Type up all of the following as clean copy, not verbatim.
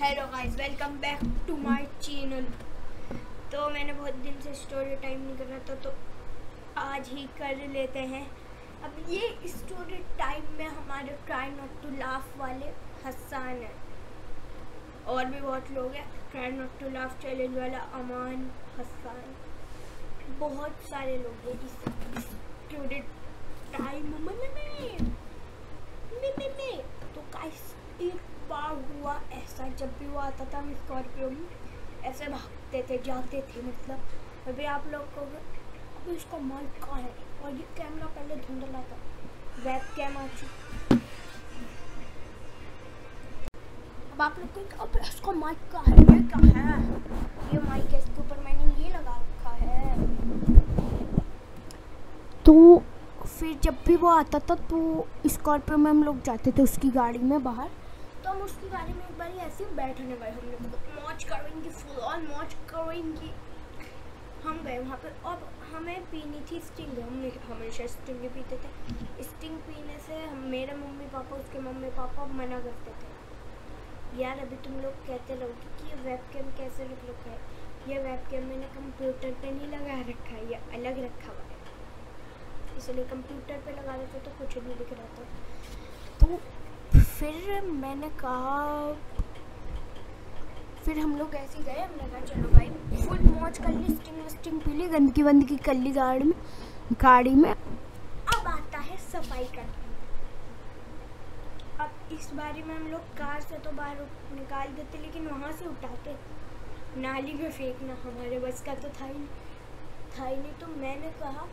Hello guys, welcome back to my channel. तो मैंने बहुत दिन से स्टोरी टाइम नहीं कर रहा था, तो आज ही कर लेते हैं। अब ये स्टोरी टाइम में हमारे ट्राई नॉट टू लाफ वाले हसन है, और भी बहुत लोग हैं। Try not to laugh challenge वाला अमान, हसन, बहुत सारे लोग हैं इस स्टोरी टाइम में। तो गाइस, एक बार हुआ ऐसा, जब भी वो आता था हम स्कॉर्पियो में ऐसे भागते थे, जाते थे। मतलब अभी आप लोग को अभी उसका माइक कहाँ है, और ये कैमरा पहले धुंधला था, वेब कैम आ चुकी। अब आप लोग को अब उसका माइक कहाँ है, ये कहाँ है, ये माइक है, इसके ऊपर मैंने ये लगा रखा है। तो फिर जब भी वो आता था तो स्कॉर्पियो में हम लोग जाते थे उसकी गाड़ी में बाहर। तो हम उसकी गाड़ी में एक बार ऐसे बैठने गए, हमने मौज करेंगे, फुल ऑन मौज करेंगे। हम गए वहाँ पे, और हमें पीनी थी स्टिंग। हमने हमेशा स्टिंग पीते थे। स्टिंग पीने से मेरे मम्मी पापा, उसके मम्मी पापा मना करते थे। यार अभी तुम लोग कहते रहोगे कि ये वेब कैम कैसे रख रखा है। ये वेब कैम मैंने कंप्यूटर पे नहीं लगा रखा है, ये अलग रखा हुआ है, इसलिए कंप्यूटर पे लगा देते तो कुछ नहीं दिख रहा था। तो फिर मैंने कहा, फिर हम लोग ऐसे गए, हमने कहा चलो भाई फुल मौज कर ली, स्टिंग पी ली, गंदगी वंदगी कर ली गाड़ी में। अब आता है सफाई करना। अब इस बारी में हम लोग कार से तो बाहर निकाल देते, लेकिन वहाँ से उठाते नाली में फेंकना हमारे बस का तो था ही नहीं। तो मैंने कहा,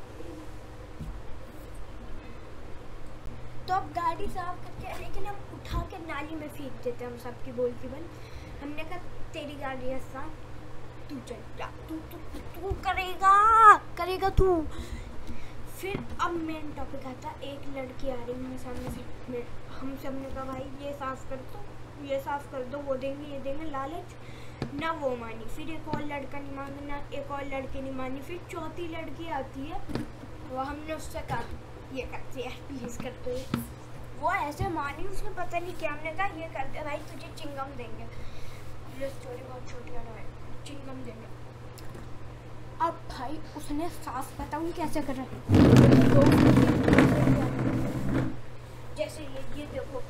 तो अब गाड़ी साफ करके, लेकिन हम उठा के नाली में फेंक देते। हम सबकी बोलती बन, हमने कहा तेरी गाड़ी है साफ, तू चल, तू करेगा तू। फिर अब मेन टॉपिक आता, एक लड़की आ रही है सामने से, हम सब ने कहा भाई ये साफ कर दो, वो देंगे ये देंगे, लालच ना, वो मानी। फिर एक और लड़का नहीं मांगा, ना एक और लड़की नहीं मानी। फिर चौथी लड़की आती है, वो हमने उससे कहा ये करते हैं प्लीज करते हैं, वो ऐसे मानी, उसने पता नहीं क्या। हमने कहा ये करते भाई, तुझे चिंगम देंगे। ये स्टोरी बहुत छोटी है, चिंगम देंगे। अब भाई उसने साफ, बताऊँ कैसे कर रहा है, जैसे ये देखो,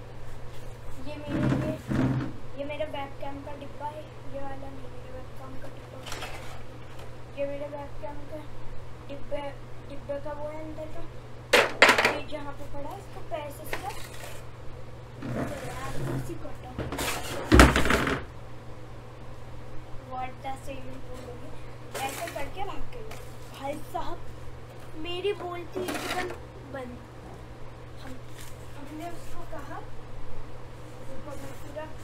ये मेरे बैक कैम का डिब्बा है, ये वाला नहीं, मेरे बैक कैम का डिब्बा, ये मेरे बैक कैम का डिब्बे का वो है अंदर का, जहाँ पे पड़ा है इसको पैसे से ऐसे करके भाग गई। भाई साहब मेरी बोलती है बंद। हमने उसको कहा पूरा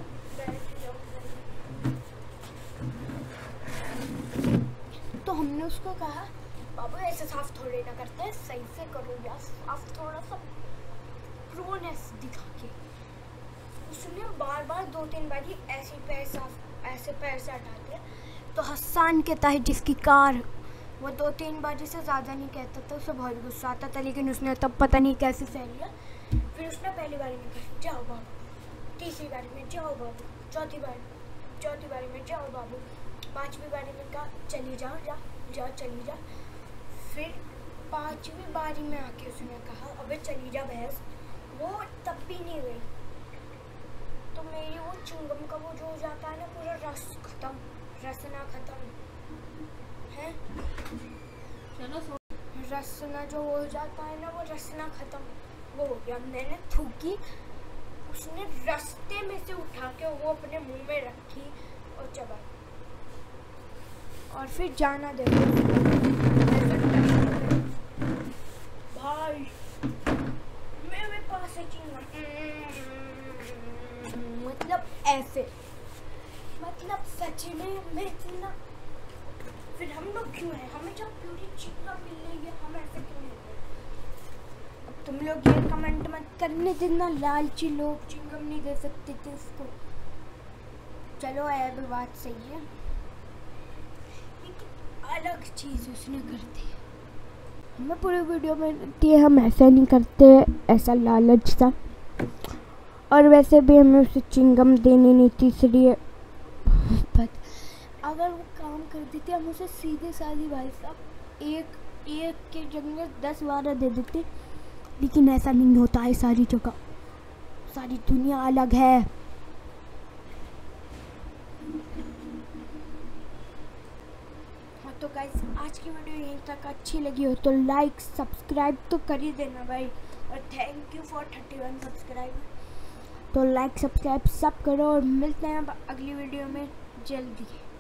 तो हमने उसको कहा बाबू ऐसे साफ थोड़े ना करते हैं, सही से करो यार साफ, थोड़ा सा प्रोनेस दिखा के। उसने बार 2-3 बार ही ऐसे पैर से हटाते। तो हसन कहता है जिसकी कार, वो 2-3 बार से ज़्यादा नहीं कहता था, उसे बहुत गुस्सा आता था, लेकिन उसने तब पता नहीं कैसे सह लिया। फिर उसने पहली बारी में कहा जाओ बाबू, तीसरी बारी में जाओ बाबू, चौथी बारी में जाओ बाबू, 5वीं बारी में कहा चली जाओ चली जा। फिर 5वीं बारी में आके उसने कहा अबे चली जा भैंस, वो तब भी नहीं गई। तो मेरी वो चिंगम का वो जो हो जाता है ना, पूरा रसना खत्म है, रसना जो हो जाता है ना, वो रसना खत्म वो हो गया। मैंने थूकी, उसने रास्ते में से उठा के वो अपने मुंह में रखी और चबाई, और फिर जाना दे भाई मेरे पास है चिंगम, मतलब ऐसे, मतलब सच में मैं इतना। फिर हम लोग क्यों हैं, हमें जब पूरी चिंगम मिल रही है, हम ऐसे क्यों नहीं हैं? अब तुम लोग ये कमेंट मत करने देना, लालची लोग चिंगम नहीं दे सकते थे उसको। चलो अब बात सही है, अलग चीज़ उसने कर दी। हमें पूरी वीडियो में दिए, हम ऐसा नहीं करते, ऐसा लालच था। और वैसे भी हमें उसे चिंगम देनी नहीं थी, इसलिए अगर वो काम कर देते हम उसे सीधे साधी भाई साहब एक के जगह 10-12 दे देते, लेकिन ऐसा नहीं होता है। सारी जगह सारी दुनिया अलग है। हाँ तो गाइस आज की वीडियो यहीं तक अच्छी लगी हो तो लाइक सब्सक्राइब तो कर ही देना भाई, और थैंक यू फॉर 31 सब्सक्राइबर। तो लाइक सब्सक्राइब सब करो और मिलते हैं अब अगली वीडियो में जल्दी।